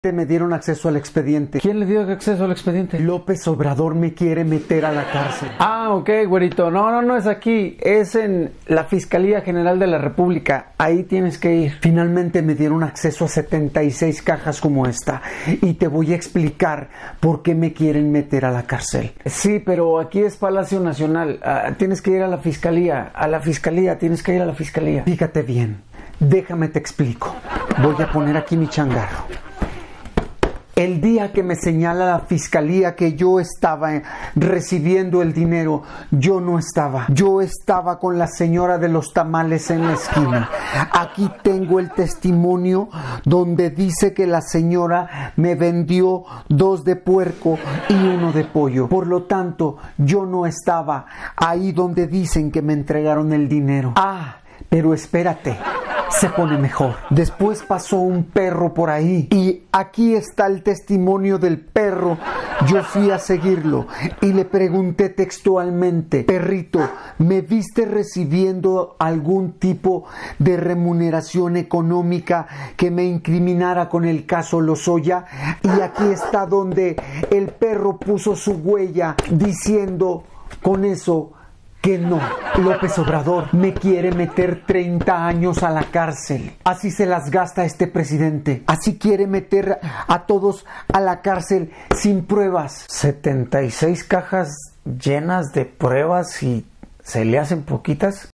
Me dieron acceso al expediente. ¿Quién le dio acceso al expediente? López Obrador me quiere meter a la cárcel. Ah, ok, güerito. No es aquí. Es en la Fiscalía General de la República. Ahí tienes que ir. Finalmente me dieron acceso a 76 cajas como esta. Y te voy a explicar por qué me quieren meter a la cárcel. Sí, pero aquí es Palacio Nacional. Tienes que ir a la Fiscalía. Tienes que ir a la Fiscalía. Fíjate bien. Déjame te explico. Voy a poner aquí mi changarro. El día que me señala la fiscalía que yo estaba recibiendo el dinero, yo no estaba. Yo estaba con la señora de los tamales en la esquina. Aquí tengo el testimonio donde dice que la señora me vendió 2 de puerco y 1 de pollo. Por lo tanto, yo no estaba ahí donde dicen que me entregaron el dinero. Pero espérate. Se pone mejor. Después pasó un perro por ahí y aquí está el testimonio del perro. Yo fui a seguirlo y le pregunté textualmente: perrito, ¿me viste recibiendo algún tipo de remuneración económica que me incriminara con el caso Lozoya? Y aquí está donde el perro puso su huella diciendo con eso que no. López Obrador me quiere meter 30 años a la cárcel. Así se las gasta este presidente. Así quiere meter a todos a la cárcel sin pruebas. 76 cajas llenas de pruebas y se le hacen poquitas.